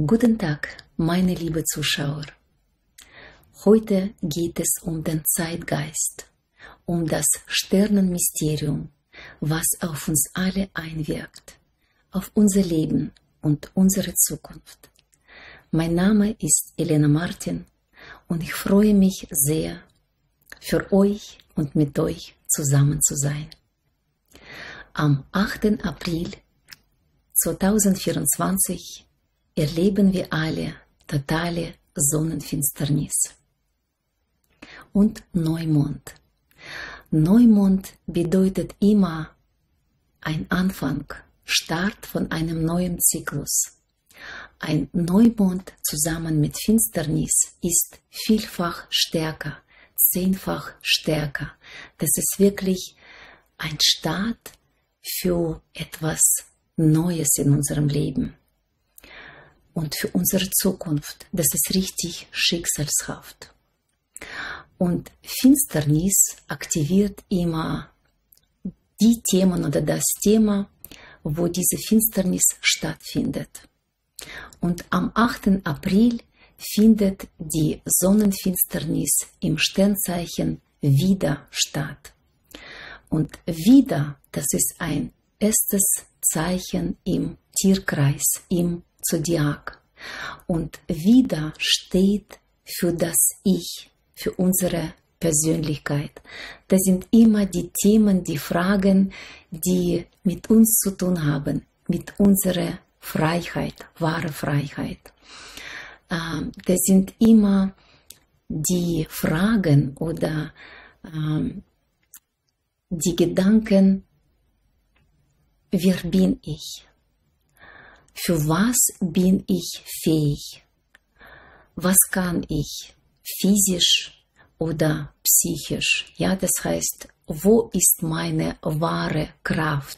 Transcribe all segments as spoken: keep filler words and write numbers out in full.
Guten Tag, meine liebe Zuschauer. Heute geht es um den Zeitgeist, um das Sternenmysterium, was auf uns alle einwirkt, auf unser Leben und unsere Zukunft. Mein Name ist Elena Martin und ich freue mich sehr, für euch und mit euch zusammen zu sein. Am achten April zweitausendvierundzwanzig erleben wir alle totale Sonnenfinsternis und Neumond. Neumond bedeutet immer ein Anfang, Start von einem neuen Zyklus. Ein Neumond zusammen mit Finsternis ist vielfach stärker, zehnfach stärker. Das ist wirklich ein Start für etwas Neues in unserem Leben. Und für unsere Zukunft, das ist richtig schicksalshaft. Und Finsternis aktiviert immer die Themen oder das Thema, wo diese Finsternis stattfindet. Und am achten April findet die Sonnenfinsternis im Sternzeichen Widder statt. Und Widder, das ist ein erstes Zeichen im Tierkreis, im Zodiac. Und Widder steht für das Ich, für unsere Persönlichkeit. Das sind immer die Themen, die Fragen, die mit uns zu tun haben, mit unserer Freiheit, wahre Freiheit. Das sind immer die Fragen oder die Gedanken, wer bin ich? Für was bin ich fähig? Was kann ich? Physisch oder psychisch? Ja, das heißt, wo ist meine wahre Kraft?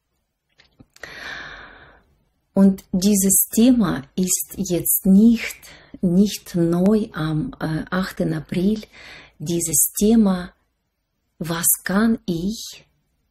Und dieses Thema ist jetzt nicht, nicht neu am äh, achten April. Dieses Thema, was kann ich?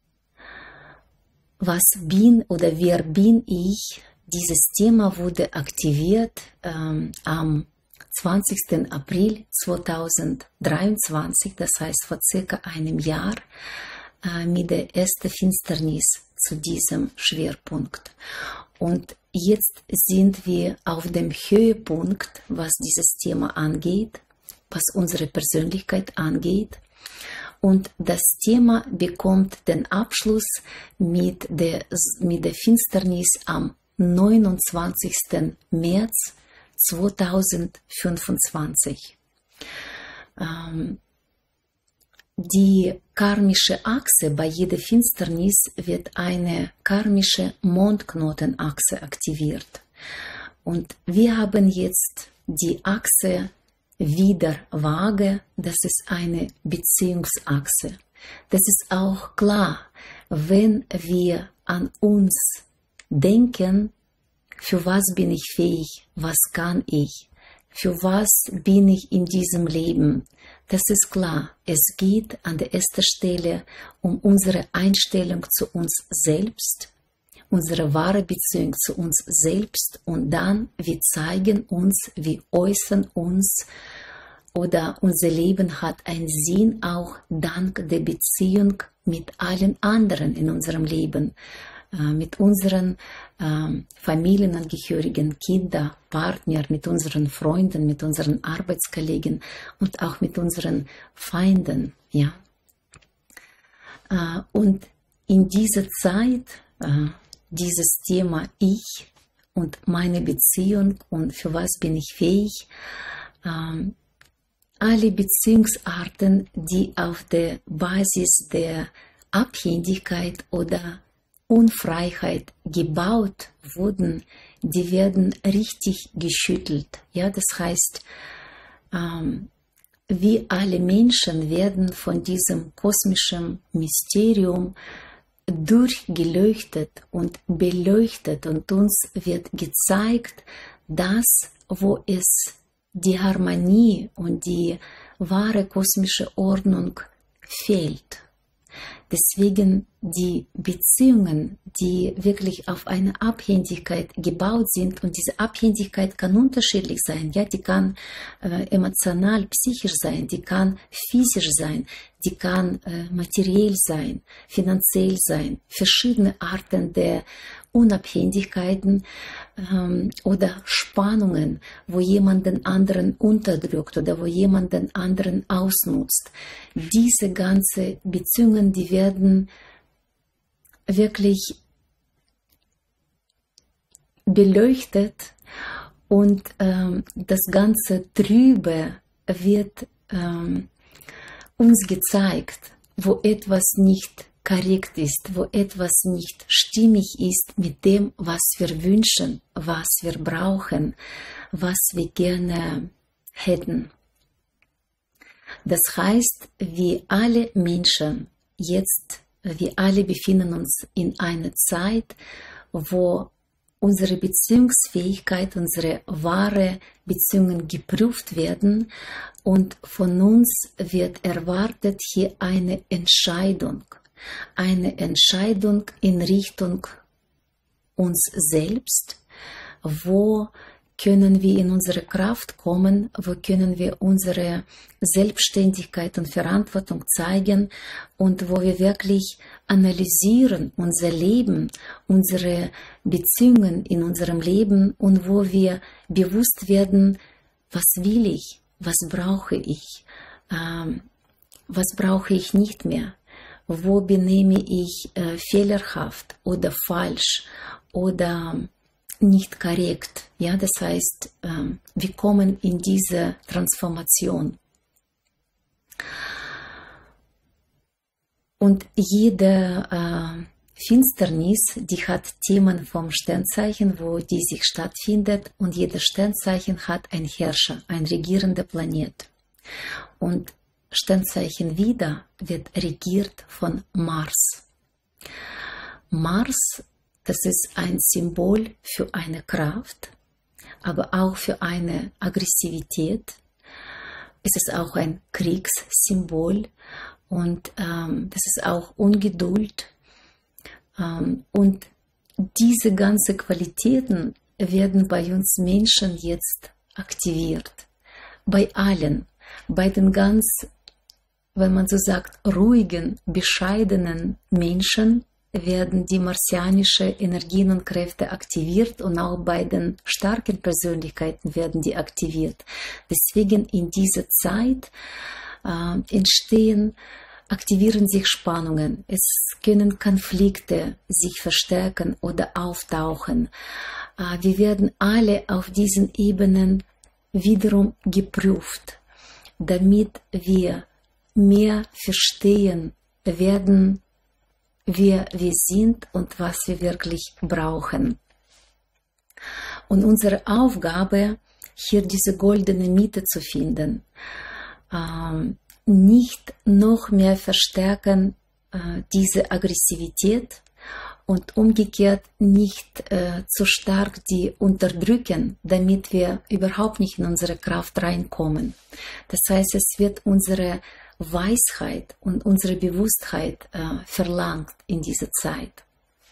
Was bin oder wer bin ich? Dieses Thema wurde aktiviert ähm, am zwanzigsten April zweitausenddreiundzwanzig, das heißt vor circa einem Jahr, äh, mit der ersten Finsternis zu diesem Schwerpunkt. Und jetzt sind wir auf dem Höhepunkt, was dieses Thema angeht, was unsere Persönlichkeit angeht. Und das Thema bekommt den Abschluss mit der, mit der Finsternis am neunundzwanzigsten März zweitausendfünfundzwanzig. Ähm, die karmische Achse bei jeder Finsternis wird eine karmische Mondknotenachse aktiviert. Und wir haben jetzt die Achse Widder-Waage, das ist eine Beziehungsachse. Das ist auch klar, wenn wir an uns denken, für was bin ich fähig, was kann ich, für was bin ich in diesem Leben. Das ist klar, es geht an der ersten Stelle um unsere Einstellung zu uns selbst, unsere wahre Beziehung zu uns selbst und dann wir zeigen uns, wir äußern uns oder unser Leben hat einen Sinn auch dank der Beziehung mit allen anderen in unserem Leben. Mit unseren ähm, Familienangehörigen, Kindern, Partnern, mit unseren Freunden, mit unseren Arbeitskollegen und auch mit unseren Feinden. Ja? Äh, und in dieser Zeit, äh, dieses Thema Ich und meine Beziehung und für was bin ich fähig, äh, alle Beziehungsarten, die auf der Basis der Abhängigkeit oder Unfreiheit gebaut wurden, die werden richtig geschüttelt. Ja, das heißt, ähm, wir alle Menschen werden von diesem kosmischen Mysterium durchgeleuchtet und beleuchtet und uns wird gezeigt, dass, wo es die Harmonie und die wahre kosmische Ordnung fehlt. Deswegen die Beziehungen, die wirklich auf eine Abhängigkeit gebaut sind, und diese Abhängigkeit kann unterschiedlich sein, ja, die kann äh, emotional, psychisch sein, die kann physisch sein, die kann äh, materiell sein, finanziell sein, verschiedene Arten der Unabhängigkeiten ähm, oder Spannungen, wo jemand den anderen unterdrückt oder wo jemand den anderen ausnutzt. Diese ganzen Beziehungen, die werden wirklich beleuchtet, und ähm, das ganze Trübe wird ähm, uns gezeigt, wo etwas nicht korrekt ist, wo etwas nicht stimmig ist mit dem, was wir wünschen, was wir brauchen, was wir gerne hätten. Das heißt, wir alle Menschen jetzt, wir alle befinden uns in einer Zeit, wo unsere Beziehungsfähigkeit, unsere wahre Beziehungen geprüft werden, und von uns wird erwartet hier eine Entscheidung. Eine Entscheidung in Richtung uns selbst. Wo können wir in unsere Kraft kommen? Wo können wir unsere Selbstständigkeit und Verantwortung zeigen? Und wo wir wirklich analysieren unser Leben, unsere Beziehungen in unserem Leben, und wo wir bewusst werden, was will ich? Was brauche ich? Ähm, was brauche ich nicht mehr? Wo benehme ich äh, fehlerhaft oder falsch oder nicht korrekt? Ja, das heißt, äh, wir kommen in diese Transformation. Und jede äh, Finsternis, die hat Themen vom Sternzeichen, wo die sich stattfindet, und jedes Sternzeichen hat einen Herrscher, ein regierender Planet. Und Sternzeichen Widder wird regiert von Mars. Mars, das ist ein Symbol für eine Kraft, aber auch für eine Aggressivität. Es ist auch ein Kriegssymbol, und ähm, das ist auch Ungeduld. Ähm, und diese ganzen Qualitäten werden bei uns Menschen jetzt aktiviert. Bei allen, bei den ganz, wenn man so sagt, ruhigen, bescheidenen Menschen werden die martianischen Energien und Kräfte aktiviert, und auch bei den starken Persönlichkeiten werden die aktiviert. Deswegen in dieser Zeit äh, entstehen, aktivieren sich Spannungen. Es können Konflikte sich verstärken oder auftauchen. Äh, wir werden alle auf diesen Ebenen wiederum geprüft, damit wir mehr verstehen werden, wer wir sind und was wir wirklich brauchen. Und unsere Aufgabe, hier diese goldene Mitte zu finden, ähm, nicht noch mehr verstärken äh, diese Aggressivität, und umgekehrt nicht äh, zu stark die unterdrücken, damit wir überhaupt nicht in unsere Kraft reinkommen. Das heißt, es wird unsere Weisheit und unsere Bewusstheit äh, verlangt in dieser Zeit.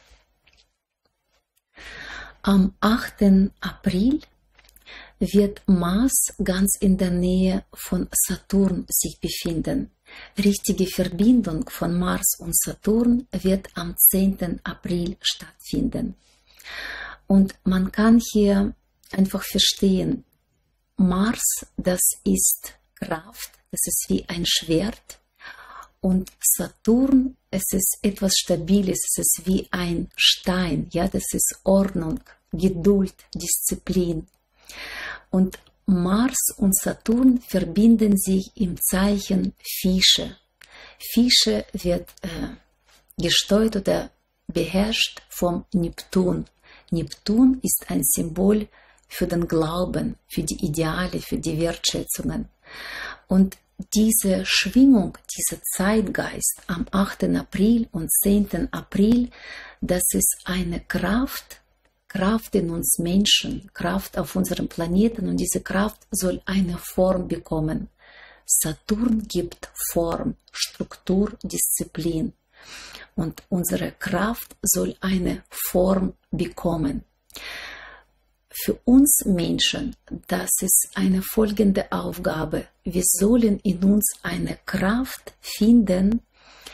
Am achten April wird Mars ganz in der Nähe von Saturn sich befinden. Richtige Verbindung von Mars und Saturn wird am zehnten April stattfinden. Und man kann hier einfach verstehen, Mars, das ist Kraft, das ist wie ein Schwert, und Saturn, es ist etwas Stabiles, es ist wie ein Stein, ja, das ist Ordnung, Geduld, Disziplin. Und Mars und Saturn verbinden sich im Zeichen Fische. Fische wird äh, gesteuert oder beherrscht vom Neptun. Neptun ist ein Symbol für den Glauben, für die Ideale, für die Wertschätzungen. Und diese Schwingung, dieser Zeitgeist am achten April und zehnten April, das ist eine Kraft, Kraft in uns Menschen, Kraft auf unserem Planeten, und diese Kraft soll eine Form bekommen. Saturn gibt Form, Struktur, Disziplin. und unsere Kraft soll eine Form bekommen. Für uns Menschen, das ist eine folgende Aufgabe. Wir sollen in uns eine Kraft finden,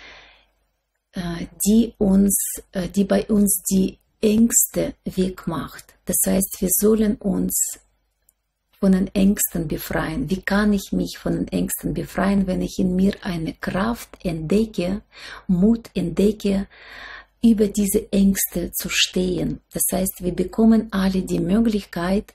die uns, die bei uns die Ängste wegmacht. Das heißt, wir sollen uns von den Ängsten befreien. Wie kann ich mich von den Ängsten befreien, wenn ich in mir eine Kraft entdecke, Mut entdecke, über diese Ängste zu stehen? Das heißt, wir bekommen alle die Möglichkeit,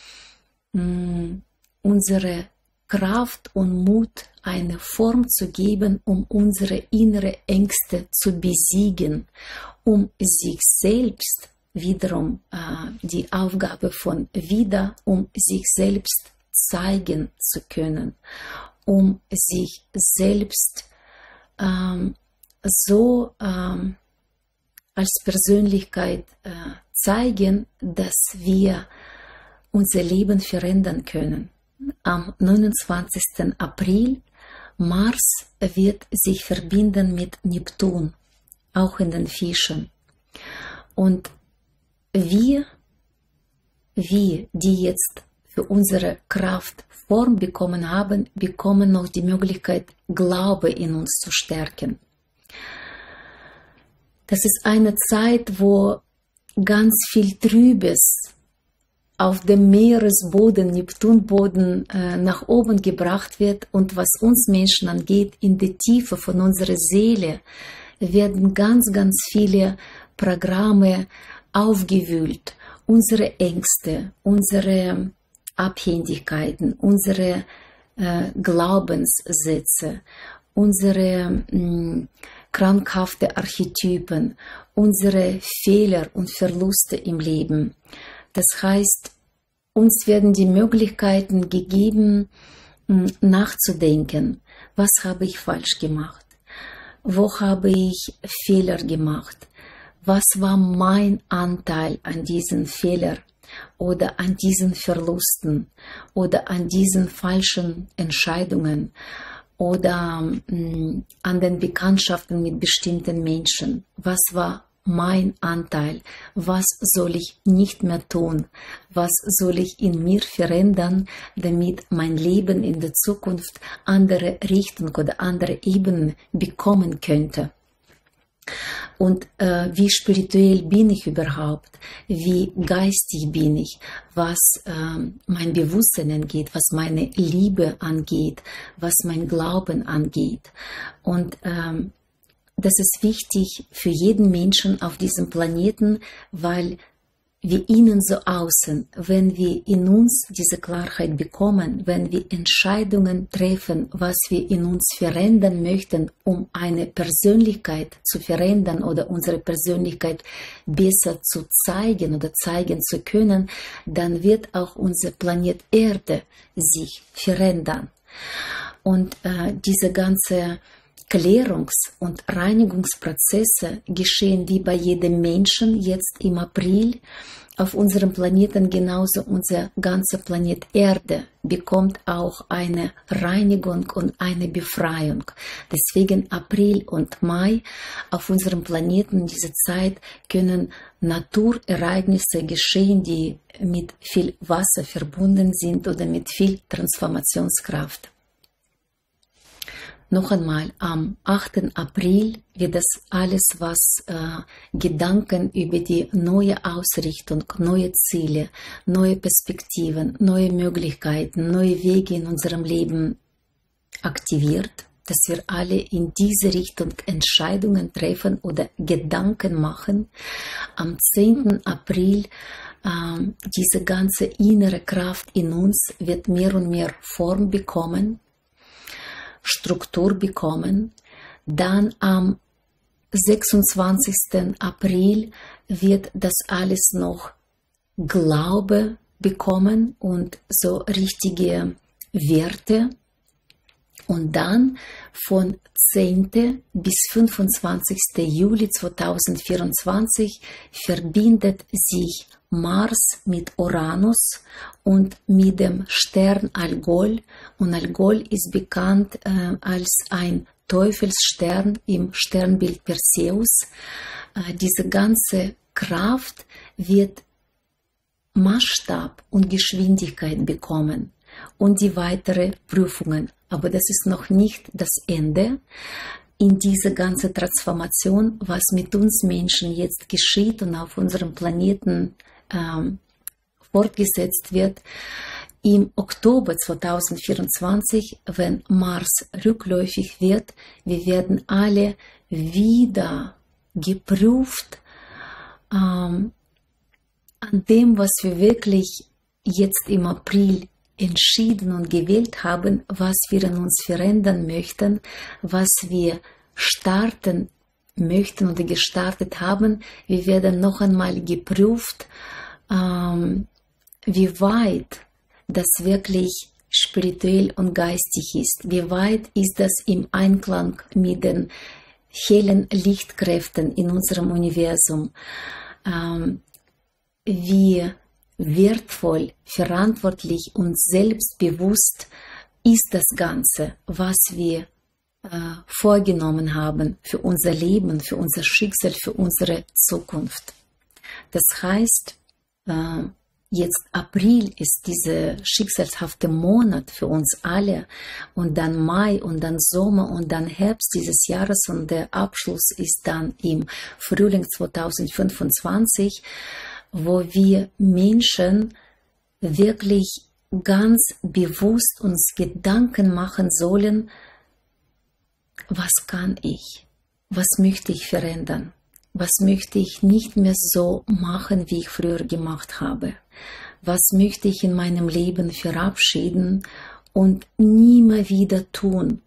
unsere Kraft und Mut eine Form zu geben, um unsere innere Ängste zu besiegen, um sich selbst wiederum äh, die Aufgabe von wieder, um sich selbst zeigen zu können, um sich selbst ähm, so ähm, als Persönlichkeit äh, zeigen, dass wir unser Leben verändern können. Am neunundzwanzigsten April Mars wird sich verbinden mit Neptun, auch in den Fischen. Und wir, wir, die jetzt für unsere Kraft Form bekommen haben, bekommen noch die Möglichkeit, Glaube in uns zu stärken. Das ist eine Zeit, wo ganz viel Trübes auf dem Meeresboden, Neptunboden äh, nach oben gebracht wird, und was uns Menschen angeht, in die Tiefe von unserer Seele werden ganz, ganz viele Programme aufgewühlt. Unsere Ängste, unsere Abhängigkeiten, unsere äh, Glaubenssätze, unsere mh, krankhafte Archetypen, unsere Fehler und Verluste im Leben. Das heißt, uns werden die Möglichkeiten gegeben, nachzudenken, was habe ich falsch gemacht, wo habe ich Fehler gemacht, was war mein Anteil an diesen Fehlern oder an diesen Verlusten oder an diesen falschen Entscheidungen oder mh, an den Bekanntschaften mit bestimmten Menschen. Was war mein Anteil? Was soll ich nicht mehr tun? Was soll ich in mir verändern, damit mein Leben in der Zukunft andere Richtung oder andere Ebenen bekommen könnte? Und äh, wie spirituell bin ich überhaupt? Wie geistig bin ich? Was äh, mein Bewusstsein angeht, was meine Liebe angeht, was mein Glauben angeht. Und ähm, das ist wichtig für jeden Menschen auf diesem Planeten, weil wir innen so außen, wenn wir in uns diese Klarheit bekommen, wenn wir Entscheidungen treffen, was wir in uns verändern möchten, um eine Persönlichkeit zu verändern oder unsere Persönlichkeit besser zu zeigen oder zeigen zu können, dann wird auch unser Planet Erde sich verändern. Und äh, diese ganze Klärungs- und Reinigungsprozesse geschehen wie bei jedem Menschen jetzt im April. Auf unserem Planeten, genauso unser ganzer Planet Erde, bekommt auch eine Reinigung und eine Befreiung. Deswegen April und Mai auf unserem Planeten in dieser Zeit können Naturereignisse geschehen, die mit viel Wasser verbunden sind oder mit viel Transformationskraft. Noch einmal, am achten April wird das alles, was äh, Gedanken über die neue Ausrichtung, neue Ziele, neue Perspektiven, neue Möglichkeiten, neue Wege in unserem Leben aktiviert, dass wir alle in diese Richtung Entscheidungen treffen oder Gedanken machen. Am zehnten April äh, diese ganze innere Kraft in uns wird mehr und mehr Form bekommen, Struktur bekommen. Dann am sechsundzwanzigsten April wird das alles noch Glaube bekommen und so richtige Werte. Und dann von zehnten bis fünfundzwanzigsten Juli zweitausendvierundzwanzig verbindet sich Mars mit Uranus und mit dem Stern Algol. Und Algol ist bekannt äh, als ein Teufelsstern im Sternbild Perseus. Äh, diese ganze Kraft wird Maßstab und Geschwindigkeit bekommen und die weitere Prüfungen. Aber das ist noch nicht das Ende in dieser ganzen Transformation, was mit uns Menschen jetzt geschieht und auf unserem Planeten ähm, fortgesetzt wird. Im Oktober zweitausendvierundzwanzig, wenn Mars rückläufig wird, wir werden alle wieder geprüft ähm, an dem, was wir wirklich jetzt im April entschieden und gewählt haben, was wir in uns verändern möchten, was wir starten möchten oder gestartet haben. Wir werden noch einmal geprüft, ähm, wie weit das wirklich spirituell und geistig ist. Wie weit ist das im Einklang mit den hellen Lichtkräften in unserem Universum? Ähm, wie wertvoll, verantwortlich und selbstbewusst ist das Ganze, was wir äh, vorgenommen haben für unser Leben, für unser Schicksal, für unsere Zukunft. Das heißt, äh, jetzt April ist dieser schicksalshafte Monat für uns alle und dann Mai und dann Sommer und dann Herbst dieses Jahres und der Abschluss ist dann im Frühling zweitausendfünfundzwanzig, wo wir Menschen wirklich ganz bewusst uns Gedanken machen sollen, was kann ich, was möchte ich verändern, was möchte ich nicht mehr so machen, wie ich früher gemacht habe, was möchte ich in meinem Leben verabschieden und nie mehr wieder tun.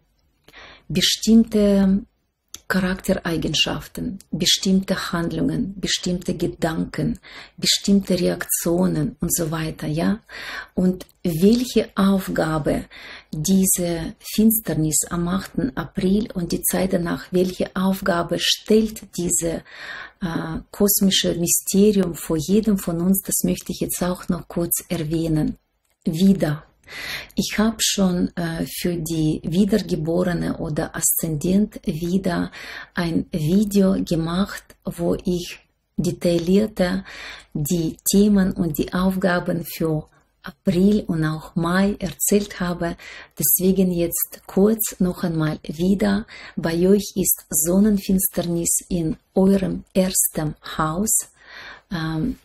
Bestimmte Charaktereigenschaften, bestimmte Handlungen, bestimmte Gedanken, bestimmte Reaktionen und so weiter, ja? Und welche Aufgabe diese Finsternis am achten April und die Zeit danach, welche Aufgabe stellt diese äh, kosmische Mysterium vor jedem von uns, das möchte ich jetzt auch noch kurz erwähnen. Wieder. Ich habe schon äh, für die Wiedergeborene oder Aszendent wieder ein Video gemacht, wo ich detaillierter die Themen und die Aufgaben für April und auch Mai erzählt habe. Deswegen jetzt kurz noch einmal wieder. Bei euch ist Sonnenfinsternis in eurem ersten Haus. Ähm,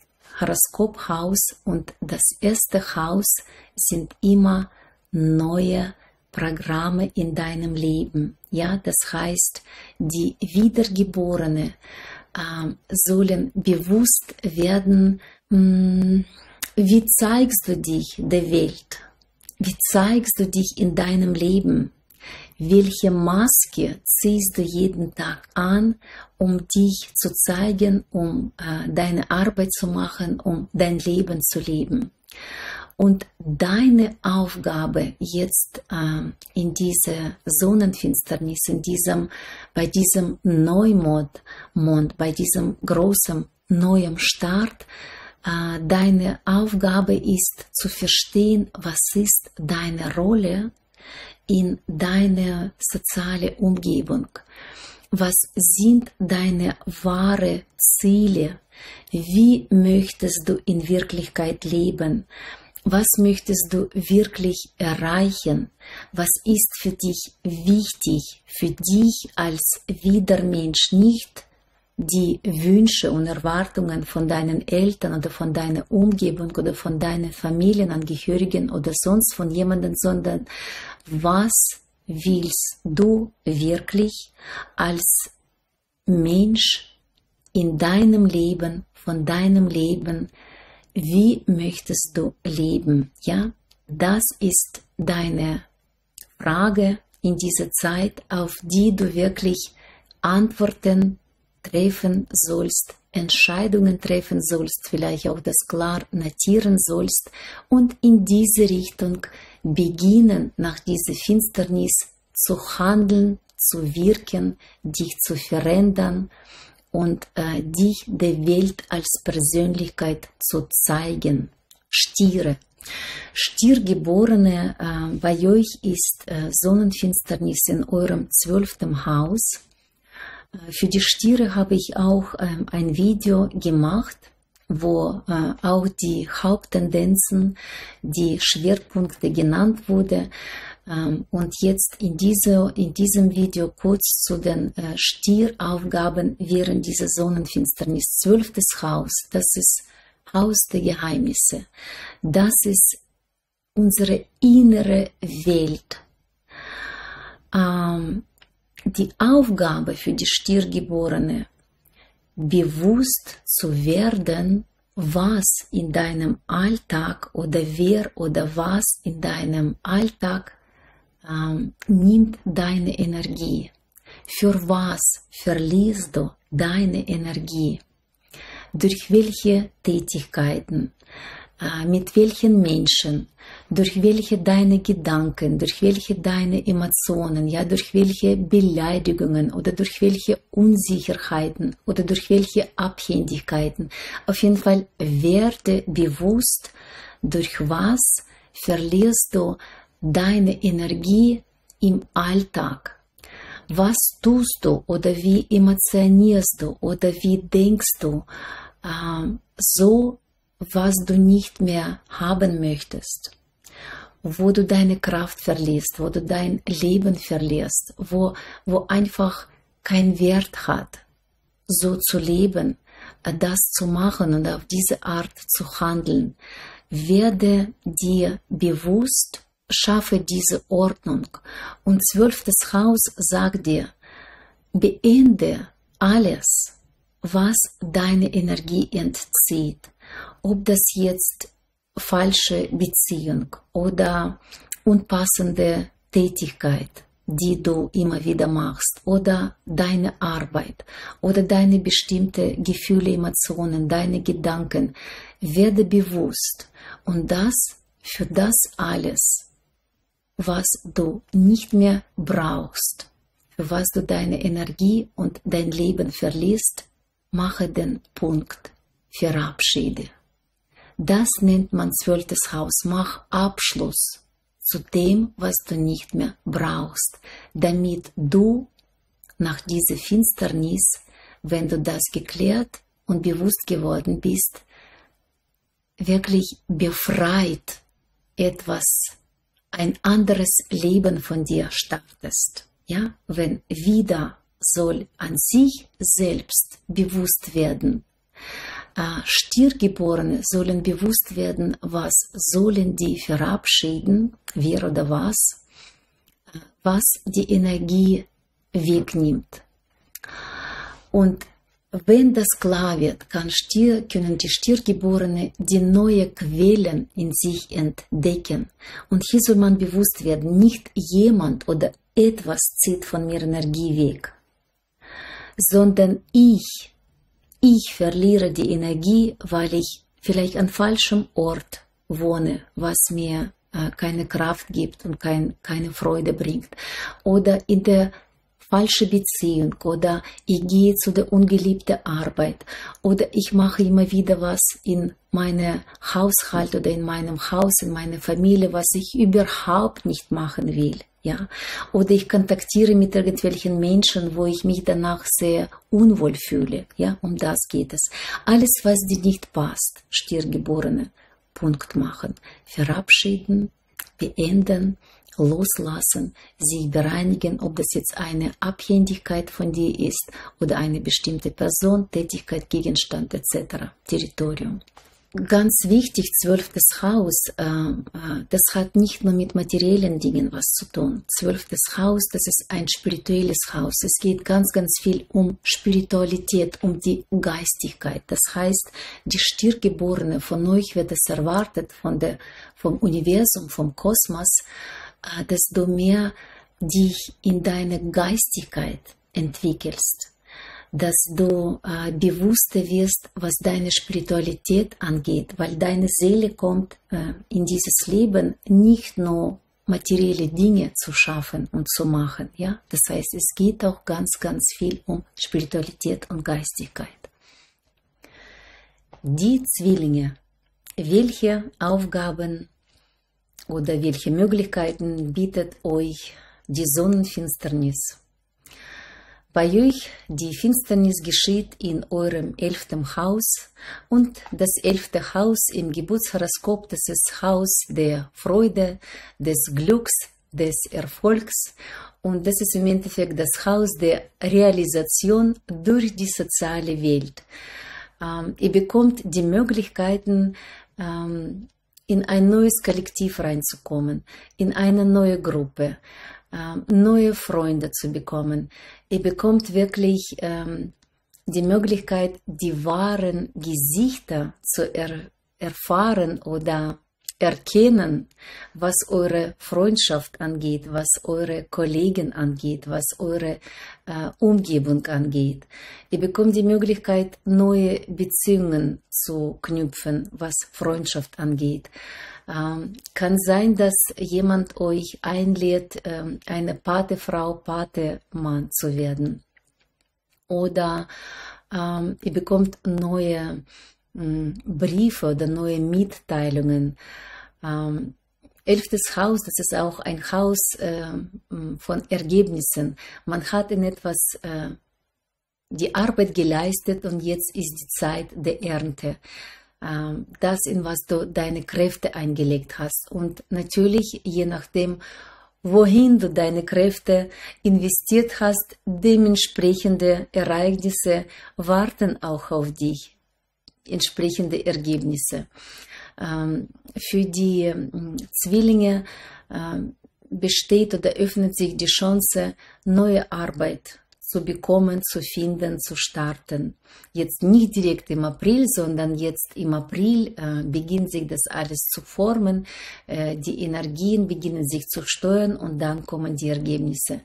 Horoskophaus und das erste Haus sind immer neue Programme in deinem Leben. Ja, das heißt, die Wiedergeborene äh, sollen bewusst werden, mh, wie zeigst du dich der Welt? Wie zeigst du dich in deinem Leben? Welche Maske ziehst du jeden Tag an, um dich zu zeigen, um äh, deine Arbeit zu machen, um dein Leben zu leben? Und deine Aufgabe jetzt äh, in dieser Sonnenfinsternis, in diesem, bei diesem Neumond, Mond, bei diesem großen neuen Start, äh, deine Aufgabe ist zu verstehen, was ist deine Rolle in deiner sozialen Umgebung. Was sind deine wahren Ziele? Wie möchtest du in Wirklichkeit leben? Was möchtest du wirklich erreichen? Was ist für dich wichtig, für dich als Wiedermensch? Nicht die Wünsche und Erwartungen von deinen Eltern oder von deiner Umgebung oder von deinen Familienangehörigen oder sonst von jemandem, sondern was willst du wirklich als Mensch in deinem Leben, von deinem Leben, wie möchtest du leben? Ja, das ist deine Frage in dieser Zeit, auf die du wirklich Antworten treffen sollst, Entscheidungen treffen sollst, vielleicht auch das klar notieren sollst und in diese Richtung beginnen, nach dieser Finsternis zu handeln, zu wirken, dich zu verändern und äh, dich der Welt als Persönlichkeit zu zeigen. Stiere. Stiergeborene, äh, bei euch ist äh, Sonnenfinsternis in eurem zwölften Haus. Äh, für die Stiere habe ich auch äh, ein Video gemacht, wo äh, auch die Haupttendenzen, die Schwerpunkte genannt wurde. Ähm, und jetzt in, diese, in diesem Video kurz zu den äh, Stieraufgaben während dieser Sonnenfinsternis. Zwölftes Haus, das ist Haus der Geheimnisse. Das ist unsere innere Welt. Ähm, die Aufgabe für die Stiergeborene, bewusst zu werden, was in deinem Alltag oder wer oder was in deinem Alltag ähm, nimmt deine Energie. Für was verlierst du deine Energie? Durch welche Tätigkeiten? Äh, mit welchen Menschen? Durch welche deine Gedanken? Durch welche deine Emotionen? Ja, durch welche Beleidigungen oder durch welche Unsicherheiten oder durch welche Abhängigkeiten? Auf jeden Fall werde bewusst, durch was verlierst du deine Energie im Alltag. Was tust du oder wie emotionierst du oder wie denkst du, äh, so, was du nicht mehr haben möchtest, wo du deine Kraft verlierst, wo du dein Leben verlierst, wo, wo einfach kein Wert hat, so zu leben, das zu machen und auf diese Art zu handeln. Werde dir bewusst, schaffe diese Ordnung. Und zwölftes Haus sagt dir, beende alles, was deine Energie entzieht. Ob das jetzt falsche Beziehung oder unpassende Tätigkeit, die du immer wieder machst, oder deine Arbeit oder deine bestimmte Gefühle, Emotionen, deine Gedanken, werde bewusst. Und das für das alles, was du nicht mehr brauchst, für was du deine Energie und dein Leben verlierst, mache den Punkt, verabschiede. Das nennt man zwölftes Haus. Mach Abschluss zu dem, was du nicht mehr brauchst, damit du nach dieser Finsternis, wenn du das geklärt und bewusst geworden bist, wirklich befreit etwas, ein anderes Leben von dir startest. Ja, wenn wieder soll an sich selbst bewusst werden. Äh, Stiergeborene sollen bewusst werden, was sollen die verabschieden, wer oder was, äh, was die Energie wegnimmt. Und wenn das klar wird, kann Stier, können die Stiergeborene die neue Quellen in sich entdecken. Und hier soll man bewusst werden, nicht jemand oder etwas zieht von mir Energie weg, sondern ich, ich verliere die Energie, weil ich vielleicht an falschem Ort wohne, was mir äh, keine Kraft gibt und kein, keine Freude bringt. Oder in der falsche Beziehung oder ich gehe zu der ungeliebten Arbeit oder ich mache immer wieder was in meinem Haushalt oder in meinem Haus, in meiner Familie, was ich überhaupt nicht machen will. Ja? Oder ich kontaktiere mit irgendwelchen Menschen, wo ich mich danach sehr unwohl fühle. Ja? Um das geht es. Alles, was dir nicht passt, Stiergeborene, Punkt machen, verabschieden, beenden, loslassen, sich bereinigen, ob das jetzt eine Abhängigkeit von dir ist oder eine bestimmte Person, Tätigkeit, Gegenstand et cetera, Territorium. Ganz wichtig, zwölftes Haus, äh, äh, das hat nicht nur mit materiellen Dingen was zu tun. Zwölftes Haus, das ist ein spirituelles Haus. Es geht ganz, ganz viel um Spiritualität, um die Geistigkeit. Das heißt, die Stiergeborene, von euch wird es erwartet, von der, vom Universum, vom Kosmos, äh, dass du mehr dich in deine Geistigkeit entwickelst. Dass du äh, bewusster wirst, was deine Spiritualität angeht, weil deine Seele kommt äh, in dieses Leben nicht nur materielle Dinge zu schaffen und zu machen. Ja? Das heißt, es geht auch ganz, ganz viel um Spiritualität und Geistigkeit. Die Zwillinge, welche Aufgaben oder welche Möglichkeiten bietet euch die Sonnenfinsternis? Bei euch, die Finsternis geschieht in eurem elften Haus und das elfte Haus im Geburtshoroskop, das ist Haus der Freude, des Glücks, des Erfolgs und das ist im Endeffekt das Haus der Realisation durch die soziale Welt. Ähm, ihr bekommt die Möglichkeiten, ähm, in ein neues Kollektiv reinzukommen, in eine neue Gruppe, ähm, neue Freunde zu bekommen. Ihr bekommt wirklich ähm, die Möglichkeit, die wahren Gesichter zu er erfahren oder erkennen, was eure Freundschaft angeht, was eure Kollegen angeht, was eure äh, Umgebung angeht. Ihr bekommt die Möglichkeit, neue Beziehungen zu knüpfen, was Freundschaft angeht. Ähm, kann sein, dass jemand euch einlädt, ähm, eine Patefrau, Patemann zu werden. Oder ähm, ihr bekommt neue ähm, Briefe oder neue Mitteilungen. Ähm, elftes Haus, das ist auch ein Haus äh, von Ergebnissen. Man hat in etwas äh, die Arbeit geleistet und jetzt ist die Zeit der Ernte. Ähm, das, in was du deine Kräfte eingelegt hast. Und natürlich, je nachdem, wohin du deine Kräfte investiert hast, dementsprechende Ereignisse warten auch auf dich, entsprechende Ergebnisse. Ähm, für die ähm, Zwillinge ähm, besteht oder öffnet sich die Chance, neue Arbeit zu bekommen, zu finden, zu starten. Jetzt nicht direkt im April, sondern jetzt im April äh, beginnt sich das alles zu formen, äh, die Energien beginnen sich zu steuern und dann kommen die Ergebnisse.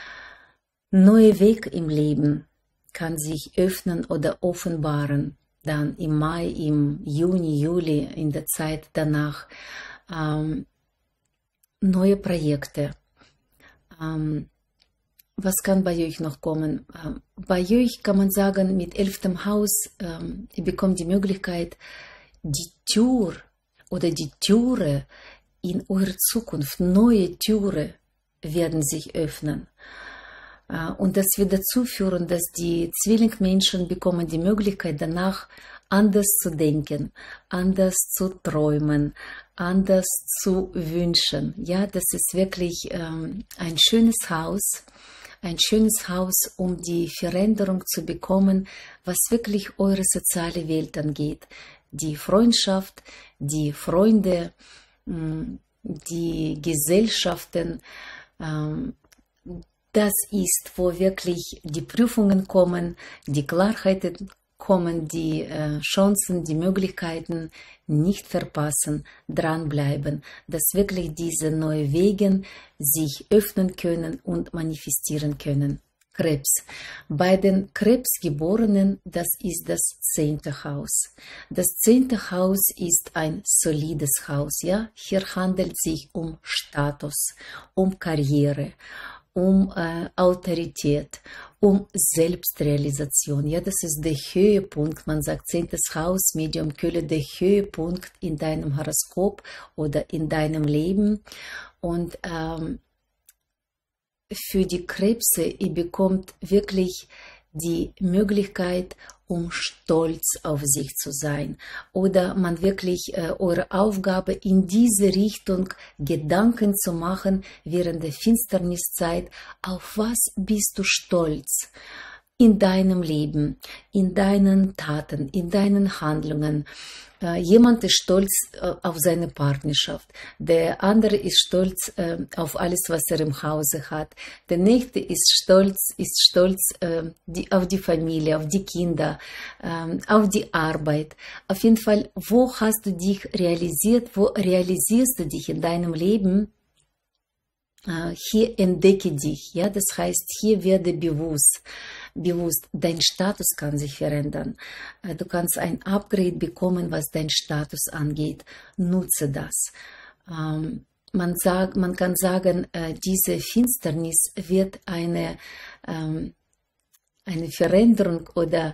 Neuer Weg im Leben kann sich öffnen oder offenbaren. Dann im Mai, im Juni, Juli, in der Zeit danach ähm, neue Projekte. Ähm, was kann bei euch noch kommen? Ähm, bei euch kann man sagen, mit elftem Haus, ähm, ihr bekommt die Möglichkeit, die Tür oder die Türe in eure Zukunft, neue Türe werden sich öffnen. Und das wird dazu führen, dass die Zwillingmenschen bekommen die Möglichkeit, danach anders zu denken, anders zu träumen, anders zu wünschen. Ja, das ist wirklich ähm, ein schönes Haus, ein schönes Haus, um die Veränderung zu bekommen, was wirklich eure soziale Welt angeht. Die Freundschaft, die Freunde, die Gesellschaften, ähm, das ist, wo wirklich die Prüfungen kommen, die Klarheiten kommen, die äh, Chancen, die Möglichkeiten nicht verpassen, dranbleiben, dass wirklich diese neuen Wege sich öffnen können und manifestieren können. Krebs. Bei den Krebsgeborenen, das ist das zehnte Haus. Das zehnte Haus ist ein solides Haus, ja. Hier handelt es sich um Status, um Karriere, um äh, Autorität, um Selbstrealisation. Ja, das ist der Höhepunkt. Man sagt, zehntes Haus, Medium Kölle, der Höhepunkt in deinem Horoskop oder in deinem Leben. Und ähm, für die Krebse, ihr bekommt wirklich die Möglichkeit, um stolz auf sich zu sein. Oder man wirklich äh, eure Aufgabe in diese Richtung Gedanken zu machen während der Finsterniszeit. Auf was bist du stolz? In deinem Leben, in deinen Taten, in deinen Handlungen. Äh, jemand ist stolz äh, auf seine Partnerschaft, der andere ist stolz äh, auf alles, was er im Hause hat. Der nächste ist stolz, ist stolz äh, die, auf die Familie, auf die Kinder, äh, auf die Arbeit. Auf jeden Fall, wo hast du dich realisiert, wo realisierst du dich in deinem Leben? Äh, hier entdecke dich, ja, das heißt, hier werde bewusst. bewusst, dein Status kann sich verändern. Du kannst ein Upgrade bekommen, was dein Status angeht. Nutze das. Ähm, man, sag, man kann sagen, äh, diese Finsternis wird eine, ähm, eine Veränderung oder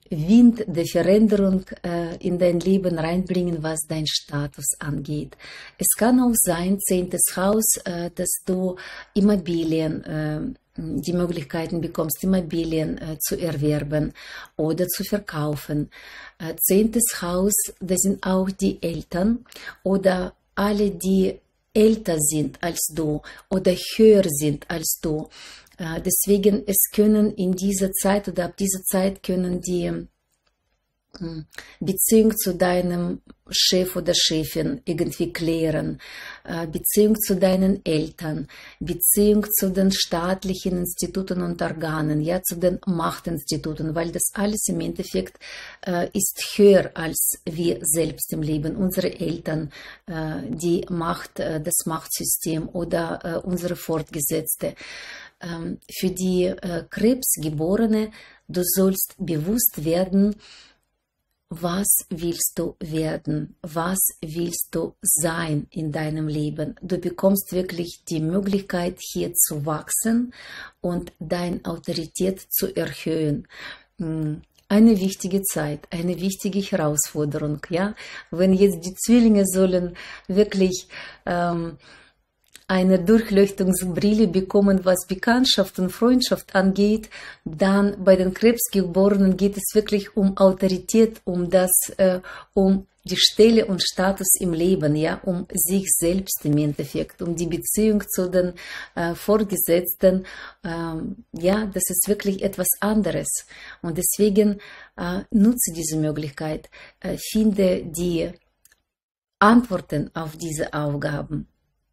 Wind der Veränderung äh, in dein Leben reinbringen, was dein Status angeht. Es kann auch sein, zehntes Haus, äh, dass du Immobilien, äh, die Möglichkeiten bekommst, Immobilien äh, zu erwerben oder zu verkaufen. Äh, zehntes Haus, das sind auch die Eltern oder alle, die älter sind als du oder höher sind als du. Äh, deswegen, es können in dieser Zeit oder ab dieser Zeit können die Beziehung zu deinem Chef oder Chefin irgendwie klären, Beziehung zu deinen Eltern, Beziehung zu den staatlichen Instituten und Organen, ja, zu den Machtinstituten, weil das alles im Endeffekt äh, ist höher als wir selbst im Leben, unsere Eltern, äh, die Macht, äh, das Machtsystem oder äh, unsere Fortgesetzte. Ähm, für die äh, Krebsgeborene, du sollst bewusst werden, was willst du werden? Was willst du sein in deinem Leben? Du bekommst wirklich die Möglichkeit, hier zu wachsen und deine Autorität zu erhöhen. Eine wichtige Zeit, eine wichtige Herausforderung, ja? Wenn jetzt die Zwillinge sollen wirklich ähm, eine Durchleuchtungsbrille bekommen, was Bekanntschaft und Freundschaft angeht, dann bei den Krebsgeborenen geht es wirklich um Autorität, um das, äh, um die Stelle und Status im Leben, ja, um sich selbst im Endeffekt, um die Beziehung zu den äh, Vorgesetzten, ähm, ja, das ist wirklich etwas anderes. Und deswegen äh, nutze diese Möglichkeit, äh, finde die Antworten auf diese Aufgaben.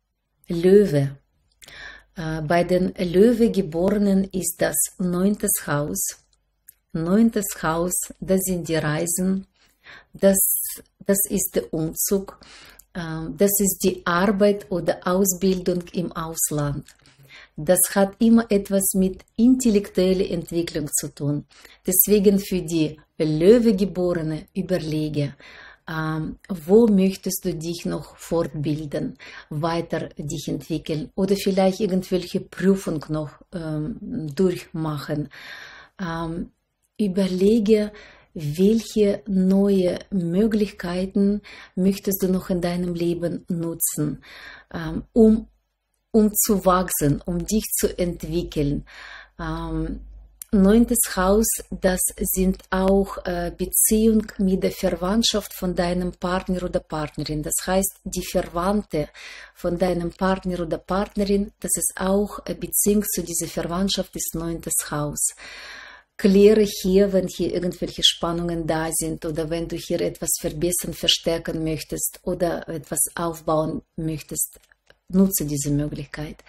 Löwe. Äh, bei den Löwe-Geborenen ist das neuntes Haus. Neuntes Haus, das sind die Reisen, das, das ist der Umzug, äh, das ist die Arbeit oder Ausbildung im Ausland. Das hat immer etwas mit intellektueller Entwicklung zu tun. Deswegen für die Löwe-Geborene überlege, Ähm, wo möchtest du dich noch fortbilden, weiter dich entwickeln oder vielleicht irgendwelche Prüfung noch ähm, durchmachen. Ähm, überlege, welche neue Möglichkeiten möchtest du noch in deinem Leben nutzen, ähm, um, um zu wachsen, um dich zu entwickeln. Ähm, Neuntes Haus, das sind auch äh, Beziehung mit der Verwandtschaft von deinem Partner oder Partnerin. Das heißt, die Verwandte von deinem Partner oder Partnerin, das ist auch eine Beziehung zu dieser Verwandtschaft, ist neuntes Haus. Kläre hier, wenn hier irgendwelche Spannungen da sind oder wenn du hier etwas verbessern, verstärken möchtest oder etwas aufbauen möchtest, nutze diese Möglichkeit.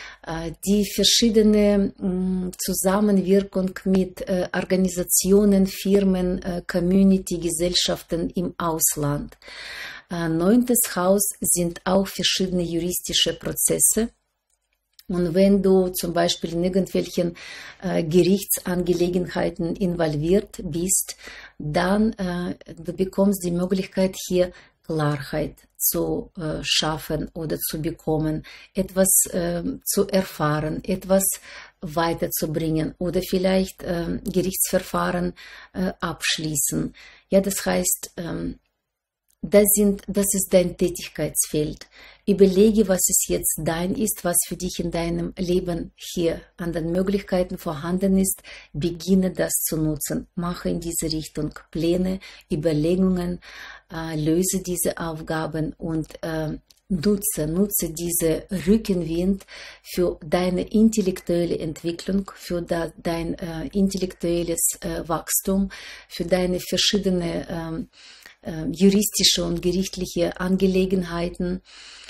Die verschiedene mh, Zusammenwirkung mit äh, Organisationen, Firmen, äh, Community, Gesellschaften im Ausland. Äh, neuntes Haus sind auch verschiedene juristische Prozesse. Und wenn du zum Beispiel in irgendwelchen äh, Gerichtsangelegenheiten involviert bist, dann äh, du bekommst die Möglichkeit, hier Klarheit zu äh, schaffen oder zu bekommen, etwas äh, zu erfahren, etwas weiterzubringen oder vielleicht äh, Gerichtsverfahren äh, abschließen. Ja, das heißt, ähm, das, sind, das ist dein Tätigkeitsfeld. Überlege, was es jetzt dein ist, was für dich in deinem Leben hier an den Möglichkeiten vorhanden ist. Beginne das zu nutzen. Mache in diese Richtung Pläne, Überlegungen, äh, löse diese Aufgaben und äh, nutze, nutze diese Rückenwind für deine intellektuelle Entwicklung, für da, dein äh, intellektuelles äh, Wachstum, für deine verschiedene äh, äh, juristische und gerichtliche Angelegenheiten.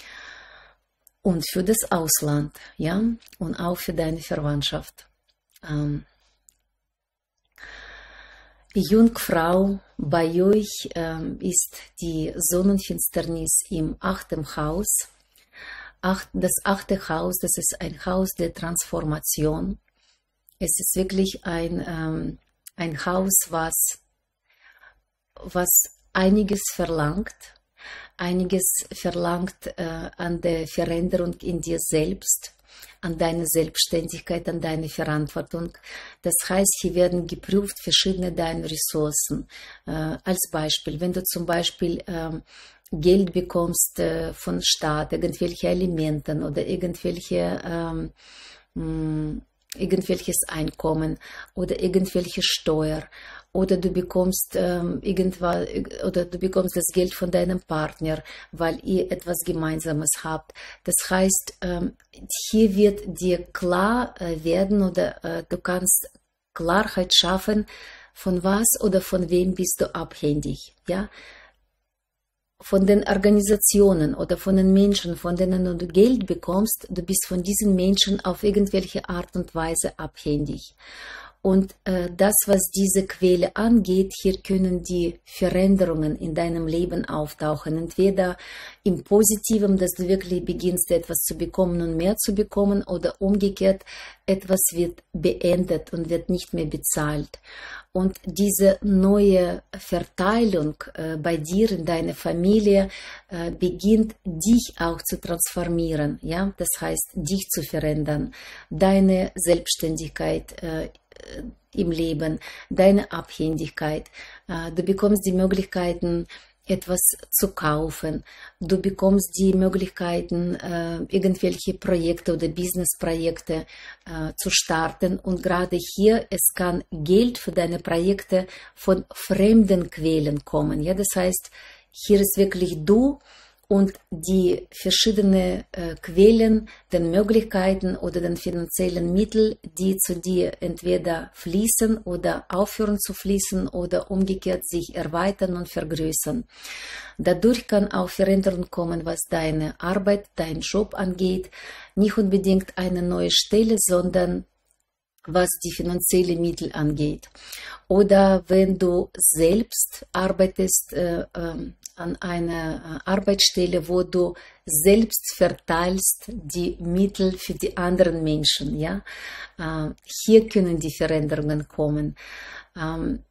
Und für das Ausland, ja, und auch für deine Verwandtschaft. Ähm, Jungfrau, bei euch ähm, ist die Sonnenfinsternis im achten Haus. Acht, das achte Haus, das ist ein Haus der Transformation. Es ist wirklich ein, ähm, ein Haus, was, was einiges verlangt. Einiges verlangt äh, an der Veränderung in dir selbst. an deine Selbstständigkeit, an deine Verantwortung. Das heißt, hier werden geprüft verschiedene deine Ressourcen. Äh, als Beispiel, wenn du zum Beispiel ähm, Geld bekommst äh, von Staat, irgendwelche Alimenten oder irgendwelche ähm, mh, irgendwelches Einkommen oder irgendwelche Steuer, oder du bekommst ähm, irgendwas, oder du bekommst das Geld von deinem Partner, weil ihr etwas Gemeinsames habt. Das heißt, ähm, hier wird dir klar äh, werden, oder äh, du kannst Klarheit schaffen, von was oder von wem bist du abhängig, ja? Von den Organisationen oder von den Menschen, von denen du Geld bekommst, du bist von diesen Menschen auf irgendwelche Art und Weise abhängig. Und äh, das, was diese Quelle angeht, hier können die Veränderungen in deinem Leben auftauchen. Entweder im Positiven, dass du wirklich beginnst, etwas zu bekommen und mehr zu bekommen, oder umgekehrt, etwas wird beendet und wird nicht mehr bezahlt. Und diese neue Verteilung äh, bei dir in deiner Familie äh, beginnt, dich auch zu transformieren. Ja? Das heißt, dich zu verändern, deine Selbstständigkeit äh, im Leben, deine Abhängigkeit. Äh, du bekommst die Möglichkeiten, etwas zu kaufen. Du bekommst die Möglichkeiten, äh, irgendwelche Projekte oder Businessprojekte äh, zu starten. Und gerade hier, es kann Geld für deine Projekte von fremden Quellen kommen. Ja, das heißt, hier ist wirklich du und die verschiedenen äh, Quellen, den Möglichkeiten oder den finanziellen Mitteln, die zu dir entweder fließen oder aufhören zu fließen oder umgekehrt sich erweitern und vergrößern. Dadurch kann auch Veränderung kommen, was deine Arbeit, dein Job angeht. Nicht unbedingt eine neue Stelle, sondern was die finanziellen Mittel angeht. Oder wenn du selbst arbeitest, äh, äh, an einer Arbeitsstelle, wo du selbst verteilst die Mittel für die anderen Menschen. Ja? Äh, hier können die Veränderungen kommen. Ähm,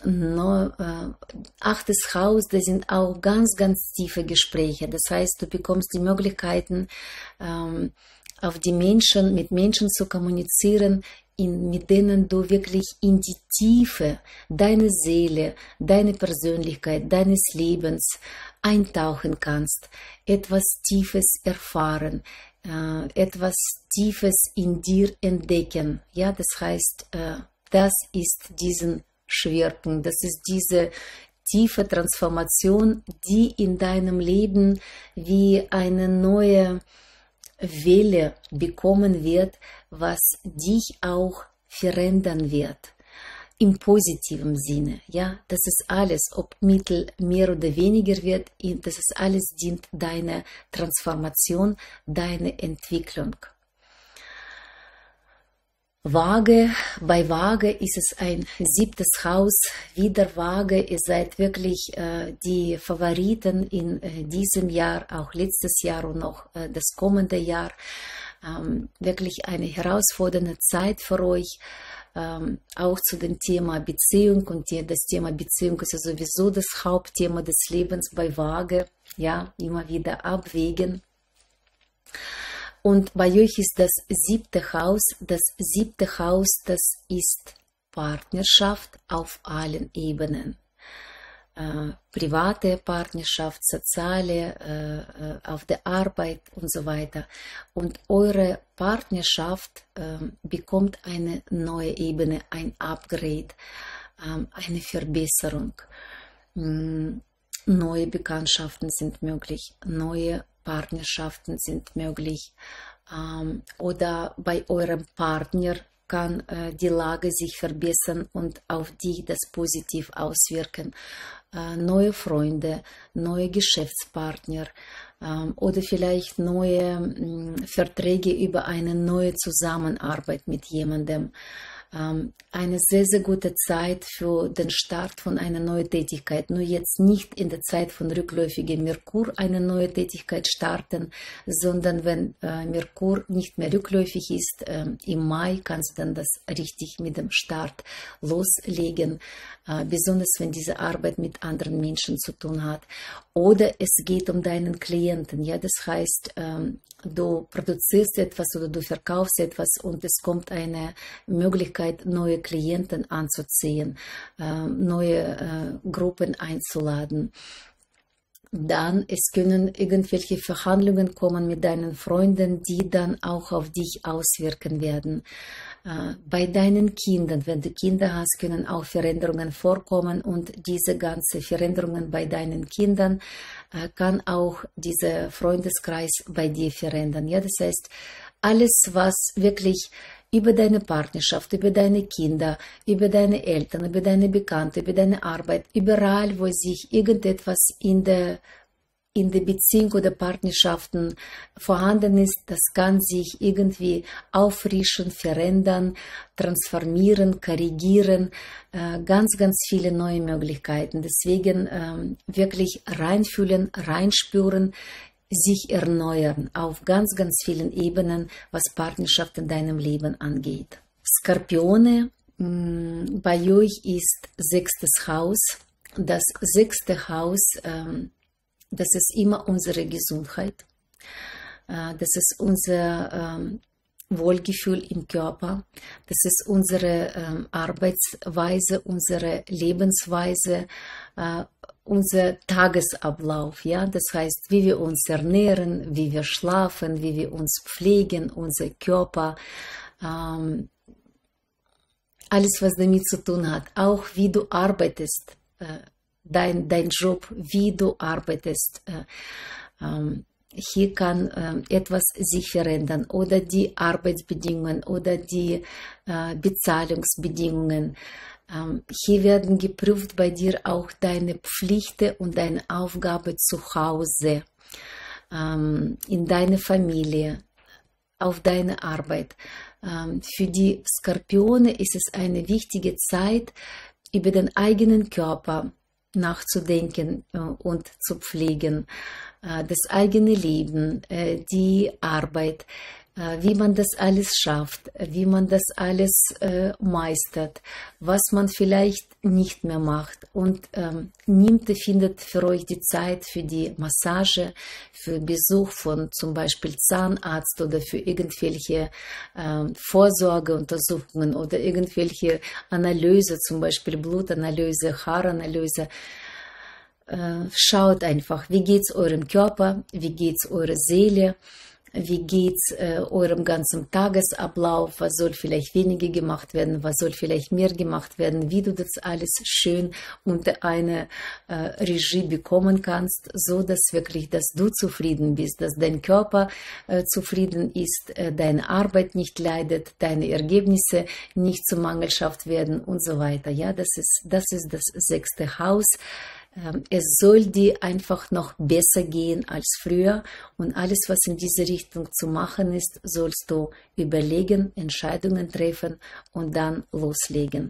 no, äh, achtes Haus, das sind auch ganz, ganz tiefe Gespräche. Das heißt, du bekommst die Möglichkeiten, ähm, auf die Menschen, mit Menschen zu kommunizieren, in, mit denen du wirklich in die Tiefe deiner Seele, deine Persönlichkeit, deines Lebens eintauchen kannst, etwas Tiefes erfahren, äh, etwas Tiefes in dir entdecken. Ja, das heißt, äh, das ist diesen Schwerpunkt, das ist diese tiefe Transformation, die in deinem Leben wie eine neue Welle bekommen wird, was dich auch verändern wird. Im positiven Sinne, ja, das ist alles, ob Mittel mehr oder weniger wird, das ist alles dient deiner Transformation, deiner Entwicklung. Waage, bei Waage ist es ein siebtes Haus, wieder Waage, ihr seid wirklich äh, die Favoriten in äh, diesem Jahr, auch letztes Jahr und noch äh, das kommende Jahr. Ähm, wirklich eine herausfordernde Zeit für euch, ähm, auch zu dem Thema Beziehung, und die, das Thema Beziehung ist ja sowieso das Hauptthema des Lebens bei Waage, ja, immer wieder abwägen. Und bei euch ist das siebte Haus, das siebte Haus, das ist Partnerschaft auf allen Ebenen. Äh, private Partnerschaft, soziale, äh, auf der Arbeit und so weiter. Und eure Partnerschaft äh, bekommt eine neue Ebene, ein Upgrade, äh, eine Verbesserung. Mm, neue Bekanntschaften sind möglich, neue Partnerschaften sind möglich, ähm, oder bei eurem Partner kann äh, die Lage sich verbessern und auf die das positiv auswirken. Äh, neue Freunde, neue Geschäftspartner ähm, oder vielleicht neue mh, Verträge über eine neue Zusammenarbeit mit jemandem. Eine sehr, sehr gute Zeit für den Start von einer neuen Tätigkeit. Nur jetzt nicht in der Zeit von rückläufigem Merkur eine neue Tätigkeit starten, sondern wenn äh, Merkur nicht mehr rückläufig ist, äh, im Mai kannst du dann das richtig mit dem Start loslegen, äh, besonders wenn diese Arbeit mit anderen Menschen zu tun hat. Oder es geht um deinen Klienten, ja, das heißt, ähm, du produzierst etwas oder du verkaufst etwas und es kommt eine Möglichkeit, neue Klienten anzuziehen, äh, neue äh, Gruppen einzuladen. Dann, es können irgendwelche Verhandlungen kommen mit deinen Freunden, die dann auch auf dich auswirken werden. Äh, bei deinen Kindern, wenn du Kinder hast, können auch Veränderungen vorkommen und diese ganzen Veränderungen bei deinen Kindern äh, kann auch dieser Freundeskreis bei dir verändern. Ja, das heißt, alles, was wirklich über deine Partnerschaft, über deine Kinder, über deine Eltern, über deine Bekannte, über deine Arbeit, überall, wo sich irgendetwas in der, in der Beziehung oder Partnerschaften vorhanden ist, das kann sich irgendwie auffrischen, verändern, transformieren, korrigieren, äh, ganz, ganz viele neue Möglichkeiten. Deswegen ähm, wirklich reinfühlen, reinspüren, sich erneuern auf ganz, ganz vielen Ebenen, was Partnerschaft in deinem Leben angeht. Skorpione, mh, bei euch ist sechstes Haus. Das sechste Haus, ähm, das ist immer unsere Gesundheit. Äh, das ist unser ähm, Wohlgefühl im Körper. Das ist unsere ähm, Arbeitsweise, unsere Lebensweise, äh, unser Tagesablauf, ja, das heißt, wie wir uns ernähren, wie wir schlafen, wie wir uns pflegen, unser Körper, ähm, alles, was damit zu tun hat, auch wie du arbeitest, äh, dein, dein Job, wie du arbeitest, äh, ähm, hier kann äh, etwas sich verändern oder die Arbeitsbedingungen oder die äh, Bezahlungsbedingungen. Ähm, hier werden geprüft bei dir auch deine Pflichten und deine Aufgabe zu Hause, ähm, in deiner Familie, auf deine Arbeit. Ähm, für die Skorpione ist es eine wichtige Zeit, über den eigenen Körper nachzudenken äh, und zu pflegen, äh, das eigene Leben, äh, die Arbeit, äh, wie man das alles schafft, wie man das alles äh, meistert, was man vielleicht nicht mehr macht und ähm, nimmt, findet für euch die Zeit für die Massage, für Besuch von zum Beispiel Zahnarzt oder für irgendwelche äh, Vorsorgeuntersuchungen oder irgendwelche Analyse, zum Beispiel Blutanalyse, Haaranalyse. Äh, schaut einfach, wie geht's eurem Körper, wie geht's eurer Seele, wie geht's äh, eurem ganzen Tagesablauf, was soll vielleicht weniger gemacht werden, was soll vielleicht mehr gemacht werden, wie du das alles schön unter eine äh, Regie bekommen kannst, so dass wirklich, dass du zufrieden bist, dass dein Körper äh, zufrieden ist, äh, deine Arbeit nicht leidet, deine Ergebnisse nicht zur Mangelschaft werden und so weiter. Ja, das ist, das ist das sechste Haus. Es soll dir einfach noch besser gehen als früher und alles, was in diese Richtung zu machen ist, sollst du überlegen, Entscheidungen treffen und dann loslegen.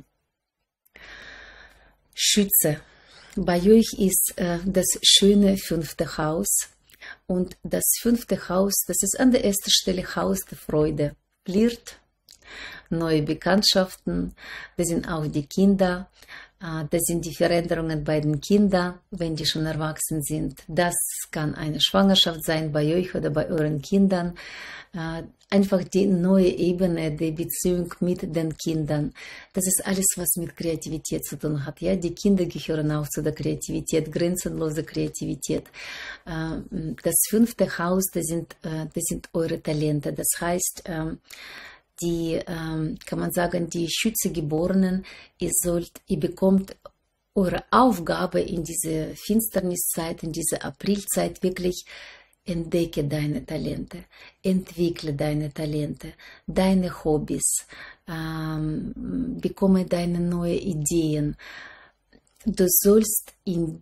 Schütze. Bei euch ist äh, das schöne fünfte Haus und das fünfte Haus, das ist an der ersten Stelle Haus der Freude. Flirt, neue Bekanntschaften, das sind auch die Kinder. Das sind die Veränderungen bei den Kindern, wenn die schon erwachsen sind. Das kann eine Schwangerschaft sein bei euch oder bei euren Kindern. Einfach die neue Ebene der Beziehung mit den Kindern. Das ist alles, was mit Kreativität zu tun hat. Ja, die Kinder gehören auch zu der Kreativität, grenzenlose Kreativität. Das fünfte Haus, das sind, das sind eure Talente. Das heißt, die, ähm, kann man sagen, die Schütze-Geborenen, ihr sollt, ihr bekommt eure Aufgabe in diese Finsterniszeit, in diese Aprilzeit wirklich, entdecke deine Talente, entwickle deine Talente, deine Hobbys, ähm, bekomme deine neue Ideen. Du sollst in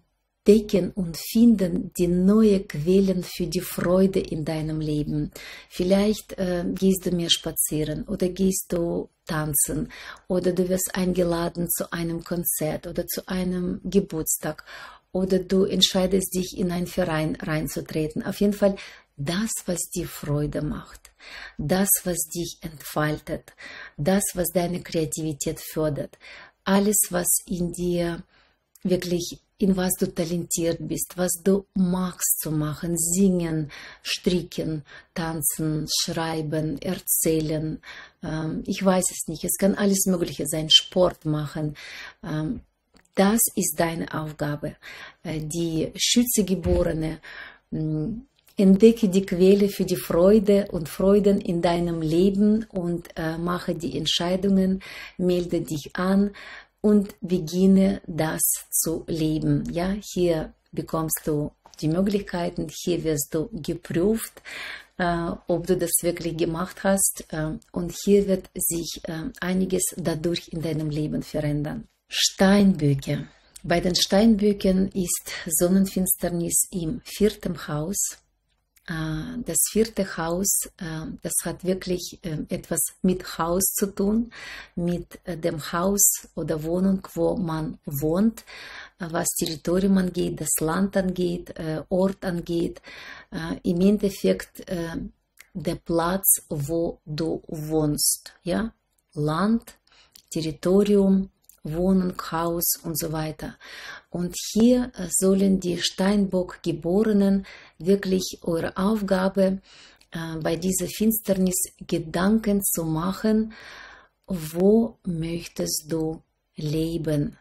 entdecken und finden die neue Quellen für die Freude in deinem Leben. Vielleicht äh, gehst du mehr spazieren oder gehst du tanzen oder du wirst eingeladen zu einem Konzert oder zu einem Geburtstag oder du entscheidest dich in einen Verein reinzutreten. Auf jeden Fall das, was dir Freude macht, das, was dich entfaltet, das, was deine Kreativität fördert, alles, was in dir wirklich, in was du talentiert bist, was du magst zu machen, singen, stricken, tanzen, schreiben, erzählen, ähm, ich weiß es nicht, es kann alles Mögliche sein, Sport machen, ähm, das ist deine Aufgabe. Äh, die Schützegeborene, mh, entdecke die Quelle für die Freude und Freuden in deinem Leben und äh, mache die Entscheidungen, melde dich an und beginne das zu leben. Ja, hier bekommst du die Möglichkeiten, hier wirst du geprüft, äh, ob du das wirklich gemacht hast äh, und hier wird sich äh, einiges dadurch in deinem Leben verändern. Steinböcke. Bei den Steinböcken ist Sonnenfinsternis im vierten Haus. Das vierte Haus, das hat wirklich etwas mit Haus zu tun, mit dem Haus oder Wohnung, wo man wohnt, was Territorium angeht, das Land angeht, Ort angeht, im Endeffekt der Platz, wo du wohnst, ja, Land, Territorium, Wohnung, Haus und so weiter. Und hier sollen die Steinbock-Geborenen wirklich eure Aufgabe äh, bei dieser Finsternis Gedanken zu machen, wo möchtest du leben?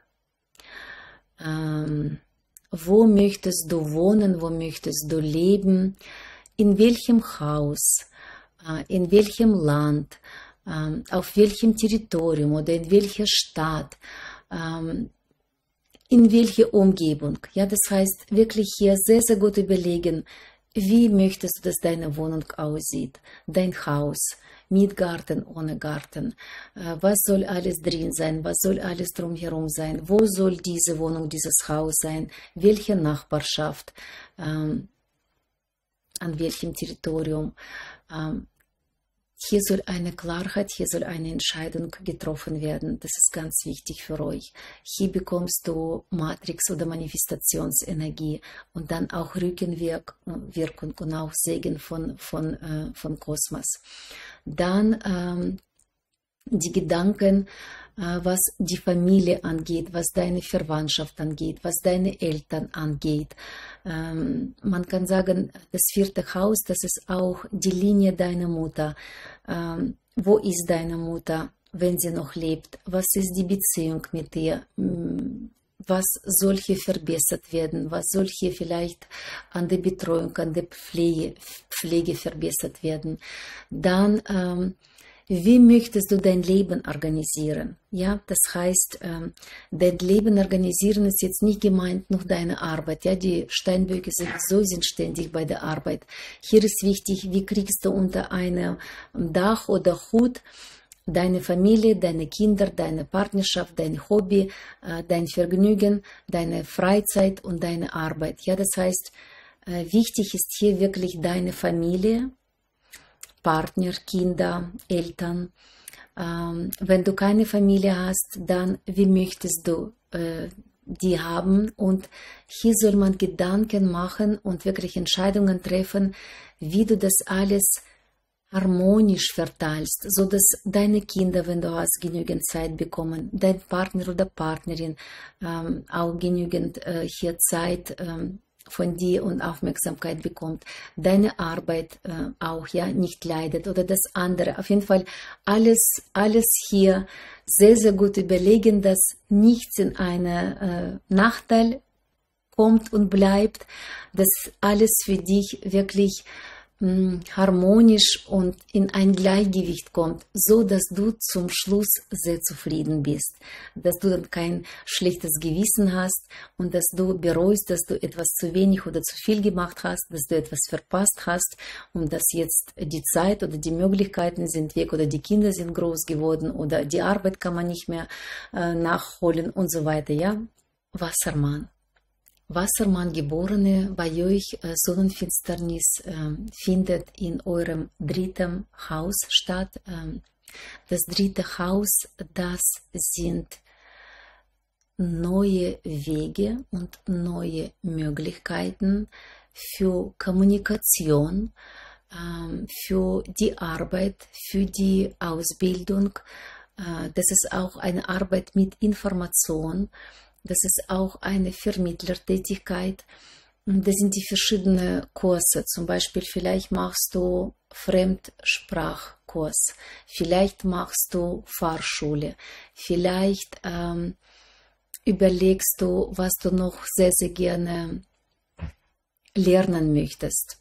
Ähm, wo möchtest du wohnen? Wo möchtest du leben? In welchem Haus? Äh, in welchem Land? Auf welchem Territorium oder in welcher Stadt, in welcher Umgebung. Ja, das heißt, wirklich hier sehr, sehr gut überlegen, wie möchtest du, dass deine Wohnung aussieht, dein Haus, mit Garten, ohne Garten, was soll alles drin sein, was soll alles drumherum sein, wo soll diese Wohnung, dieses Haus sein, welche Nachbarschaft, an welchem Territorium. Hier soll eine Klarheit, hier soll eine Entscheidung getroffen werden. Das ist ganz wichtig für euch. Hier bekommst du Matrix oder Manifestationsenergie und dann auch Rückenwirkung und auch Segen von, von, äh, von Kosmos. Dann ähm, die Gedanken, äh, was die Familie angeht, was deine Verwandtschaft angeht, was deine Eltern angeht. Ähm, man kann sagen, das vierte Haus, das ist auch die Linie deiner Mutter. Ähm, wo ist deine Mutter, wenn sie noch lebt? Was ist die Beziehung mit ihr? Was soll hier verbessert werden? Was soll hier vielleicht an der Betreuung, an der Pflege, Pflege verbessert werden? Dann, ähm, wie möchtest du dein Leben organisieren? Ja, das heißt, ähm, dein Leben organisieren ist jetzt nicht gemeint nur deine Arbeit. Ja, die Steinböcke sowieso sind ständig bei der Arbeit. Hier ist wichtig, wie kriegst du unter einem Dach oder Hut deine Familie, deine Kinder, deine Partnerschaft, dein Hobby, äh, dein Vergnügen, deine Freizeit und deine Arbeit. Ja, das heißt, äh, wichtig ist hier wirklich deine Familie, Partner, Kinder, Eltern. Ähm, wenn du keine Familie hast, dann wie möchtest du äh, die haben? Und hier soll man Gedanken machen und wirklich Entscheidungen treffen, wie du das alles harmonisch verteilst, so dass deine Kinder, wenn du hast, genügend Zeit bekommen, dein Partner oder Partnerin ähm, auch genügend äh, hier Zeit ähm, von dir und Aufmerksamkeit bekommt, deine Arbeit äh, auch ja nicht leidet oder das andere. Auf jeden Fall alles, alles hier sehr, sehr gut überlegen, dass nichts in einen äh, Nachteil kommt und bleibt, dass alles für dich wirklich mh, harmonisch und in ein Gleichgewicht kommt, so dass du zum Schluss sehr zufrieden bist, dass du dann kein schlechtes Gewissen hast und dass du bereust, dass du etwas zu wenig oder zu viel gemacht hast, dass du etwas verpasst hast und dass jetzt die Zeit oder die Möglichkeiten sind weg oder die Kinder sind groß geworden oder die Arbeit kann man nicht mehr äh, nachholen und so weiter. Ja, Wassermann. Wassermann-Geborene, bei euch äh, Sonnenfinsternis äh, findet in eurem dritten Haus statt. Ähm, das dritte Haus, das sind neue Wege und neue Möglichkeiten für Kommunikation, ähm, für die Arbeit, für die Ausbildung. Äh, das ist auch eine Arbeit mit Information. Das ist auch eine Vermittlertätigkeit. Das sind die verschiedenen Kurse. Zum Beispiel, vielleicht machst du Fremdsprachkurs, vielleicht machst du Fahrschule, vielleicht ähm, überlegst du, was du noch sehr, sehr gerne lernen möchtest.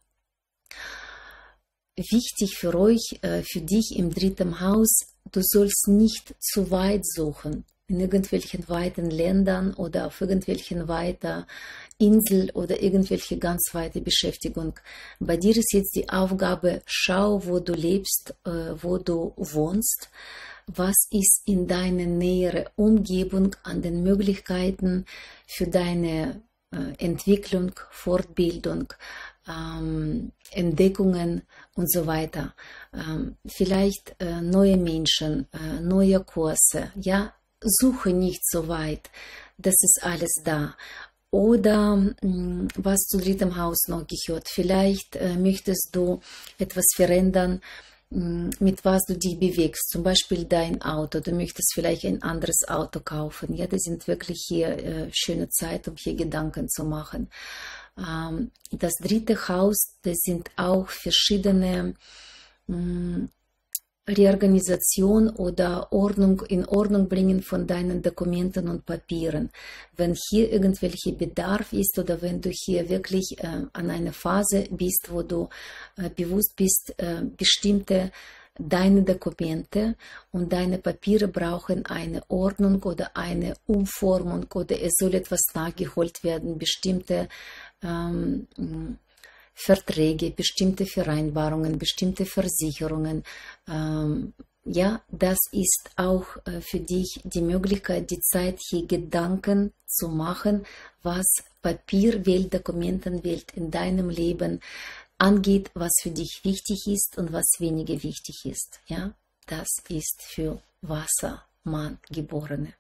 Wichtig für euch, äh, für dich im dritten Haus, du sollst nicht zu weit suchen. In irgendwelchen weiten Ländern oder auf irgendwelchen weiter Insel oder irgendwelche ganz weite Beschäftigung. Bei dir ist jetzt die Aufgabe, schau, wo du lebst, äh, wo du wohnst, was ist in deiner näheren Umgebung an den Möglichkeiten für deine äh, Entwicklung, Fortbildung, ähm, Entdeckungen und so weiter. Ähm, vielleicht äh, neue Menschen, äh, neue Kurse, ja, suche nicht so weit, das ist alles da. Oder mh, was zu drittem Haus noch gehört, vielleicht äh, möchtest du etwas verändern, mh, mit was du dich bewegst, zum Beispiel dein Auto, du möchtest vielleicht ein anderes Auto kaufen, ja, das sind wirklich hier äh, schöne Zeit, um hier Gedanken zu machen. Ähm, das dritte Haus, das sind auch verschiedene mh, Reorganisation oder Ordnung in Ordnung bringen von deinen Dokumenten und Papieren. Wenn hier irgendwelche Bedarf ist oder wenn du hier wirklich äh, an einer Phase bist, wo du äh, bewusst bist, äh, bestimmte deine Dokumente und deine Papiere brauchen eine Ordnung oder eine Umformung oder es soll etwas nachgeholt werden, bestimmte ähm, Verträge, bestimmte Vereinbarungen, bestimmte Versicherungen. Ähm, ja, das ist auch äh, für dich die Möglichkeit, die Zeit, hier Gedanken zu machen, was Papierwelt, Dokumentenwelt in deinem Leben angeht, was für dich wichtig ist und was weniger wichtig ist. Ja, das ist für Wassermann-Geborene.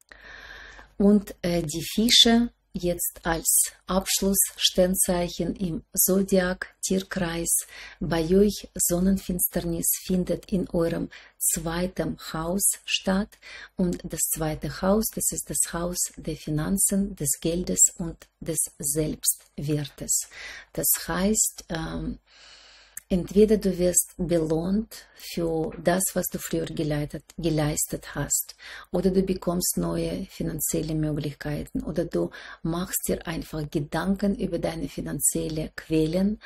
Und äh, die Fische, jetzt als Abschlusssternzeichen im Zodiac-Tierkreis. Bei euch Sonnenfinsternis findet in eurem zweiten Haus statt. Und das zweite Haus, das ist das Haus der Finanzen, des Geldes und des Selbstwertes. Das heißt, ähm, entweder du wirst belohnt für das, was du früher geleitet, geleistet hast, oder du bekommst neue finanzielle Möglichkeiten, oder du machst dir einfach Gedanken über deine finanzielle Quellen,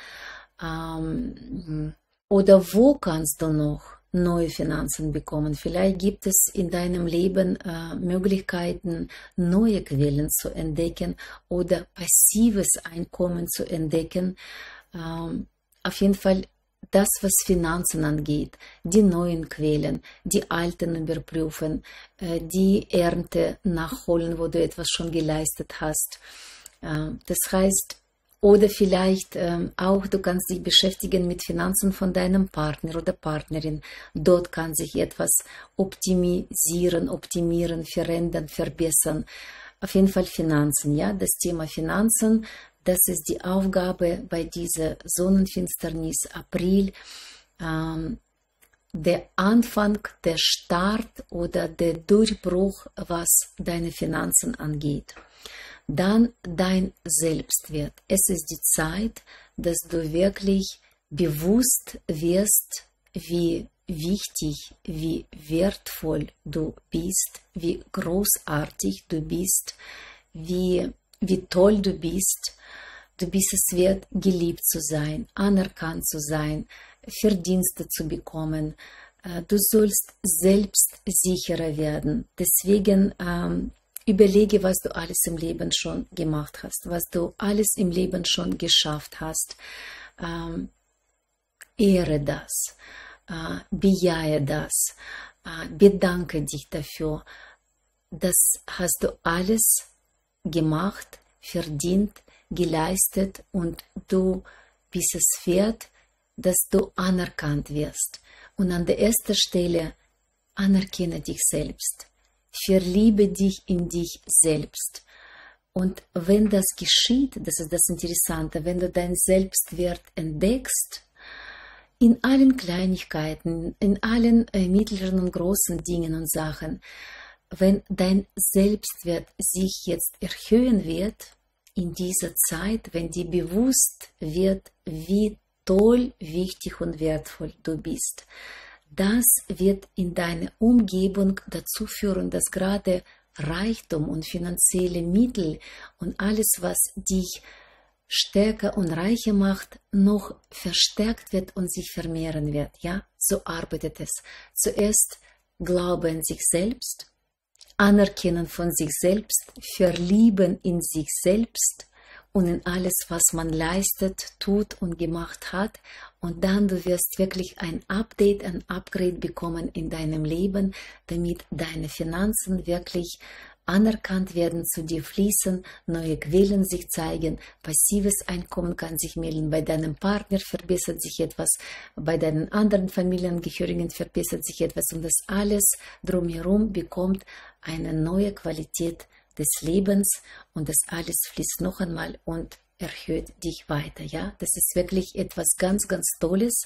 ähm, oder wo kannst du noch neue Finanzen bekommen. Vielleicht gibt es in deinem Leben äh, Möglichkeiten, neue Quellen zu entdecken oder passives Einkommen zu entdecken. Ähm, Auf jeden Fall das, was Finanzen angeht, die neuen Quellen, die alten überprüfen, die Ernte nachholen, wo du etwas schon geleistet hast. Das heißt, oder vielleicht auch, du kannst dich beschäftigen mit Finanzen von deinem Partner oder Partnerin. Dort kann sich etwas optimisieren, optimieren, verändern, verbessern. Auf jeden Fall Finanzen, ja, das Thema Finanzen. Das ist die Aufgabe bei dieser Sonnenfinsternis April, ähm, der Anfang, der Start oder der Durchbruch, was deine Finanzen angeht. Dann dein Selbstwert. Es ist die Zeit, dass du wirklich bewusst wirst, wie wichtig, wie wertvoll du bist, wie großartig du bist, wie wie toll du bist. Du bist es wert, geliebt zu sein, anerkannt zu sein, Verdienste zu bekommen. Du sollst selbstsicherer werden. Deswegen ähm, überlege, was du alles im Leben schon gemacht hast, was du alles im Leben schon geschafft hast. Ähm, ehre das, äh, bejahe das, äh, bedanke dich dafür. Das hast du alles gemacht verdient, geleistet und du bist es wert, dass du anerkannt wirst. Und an der ersten Stelle anerkenne dich selbst. Verliebe dich in dich selbst. Und wenn das geschieht, das ist das Interessante, wenn du deinen Selbstwert entdeckst, in allen Kleinigkeiten, in allen äh, mittleren und großen Dingen und Sachen, wenn dein Selbstwert sich jetzt erhöhen wird, in dieser Zeit, wenn dir bewusst wird, wie toll, wichtig und wertvoll du bist, das wird in deine Umgebung dazu führen, dass gerade Reichtum und finanzielle Mittel und alles, was dich stärker und reicher macht, noch verstärkt wird und sich vermehren wird. Ja, so arbeitet es. Zuerst Glaube an sich selbst, Anerkennen von sich selbst, Verlieben in sich selbst und in alles, was man leistet, tut und gemacht hat. Und dann du wirst wirklich ein Update, ein Upgrade bekommen in deinem Leben, damit deine Finanzen wirklich anerkannt werden, zu dir fließen, neue Quellen sich zeigen, passives Einkommen kann sich melden, bei deinem Partner verbessert sich etwas, bei deinen anderen Familienangehörigen verbessert sich etwas und das alles drumherum bekommt eine neue Qualität des Lebens und das alles fließt noch einmal und erhöht dich weiter. Ja, das ist wirklich etwas ganz, ganz Tolles,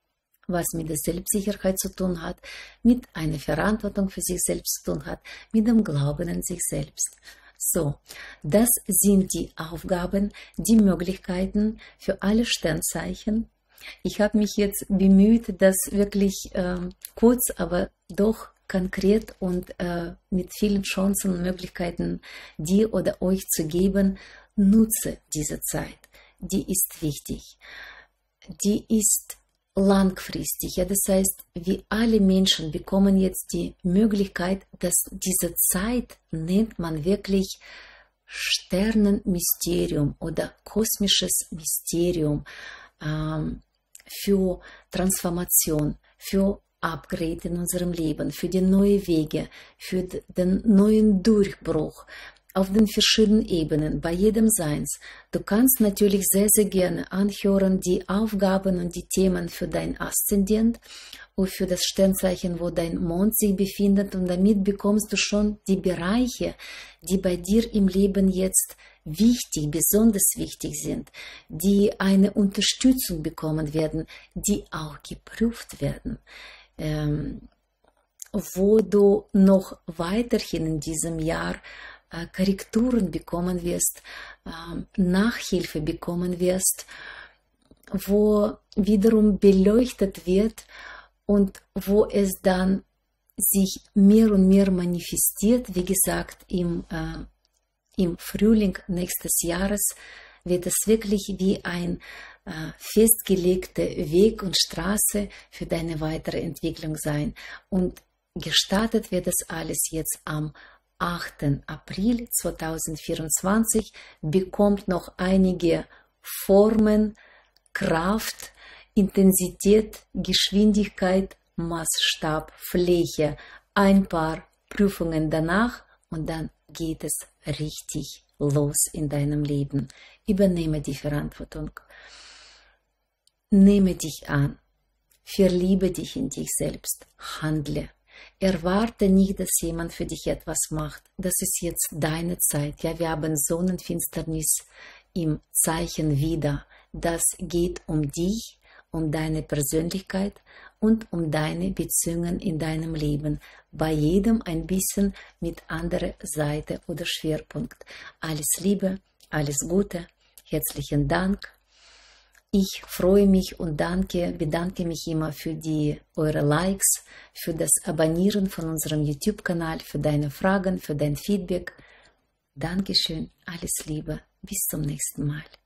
was mit der Selbstsicherheit zu tun hat, mit einer Verantwortung für sich selbst zu tun hat, mit dem Glauben an sich selbst. So, das sind die Aufgaben, die Möglichkeiten für alle Sternzeichen. Ich habe mich jetzt bemüht, das wirklich äh, kurz, aber doch konkret und äh, mit vielen Chancen und Möglichkeiten dir oder euch zu geben. Nutze diese Zeit. Die ist wichtig. Die ist langfristig. Ja, das heißt, wie alle Menschen bekommen jetzt die Möglichkeit, dass diese Zeit nennt man wirklich Sternenmysterium oder kosmisches Mysterium ähm, für Transformation, für Upgrade in unserem Leben, für die neuen Wege, für den neuen Durchbruch auf den verschiedenen Ebenen, bei jedem Seins. Du kannst natürlich sehr, sehr gerne anhören die Aufgaben und die Themen für dein Aszendent und für das Sternzeichen, wo dein Mond sich befindet und damit bekommst du schon die Bereiche, die bei dir im Leben jetzt wichtig, besonders wichtig sind, die eine Unterstützung bekommen werden, die auch geprüft werden. Ähm, wo du noch weiterhin in diesem Jahr äh, Korrekturen bekommen wirst, äh, Nachhilfe bekommen wirst, wo wiederum beleuchtet wird und wo es dann sich mehr und mehr manifestiert. Wie gesagt, im, äh, im Frühling nächstes Jahres wird es wirklich wie ein äh, festgelegter Weg und Straße für deine weitere Entwicklung sein. Und gestartet wird das alles jetzt am achten April zweitausendvierundzwanzig, bekommt noch einige Formen, Kraft, Intensität, Geschwindigkeit, Maßstab, Fläche, ein paar Prüfungen danach und dann geht es richtig los in deinem Leben. Übernehme die Verantwortung. Nehme dich an. Verliebe dich in dich selbst. Handle. Erwarte nicht, dass jemand für dich etwas macht. Das ist jetzt deine Zeit. Ja, wir haben Sonnenfinsternis im Zeichen Widder. Das geht um dich, um deine Persönlichkeit und um deine Beziehungen in deinem Leben. Bei jedem ein bisschen mit anderer Seite oder Schwerpunkt. Alles Liebe, alles Gute, herzlichen Dank. Ich freue mich und danke, bedanke mich immer für die, eure Likes, für das Abonnieren von unserem YouTube-Kanal, für deine Fragen, für dein Feedback. Dankeschön, alles Liebe, bis zum nächsten Mal.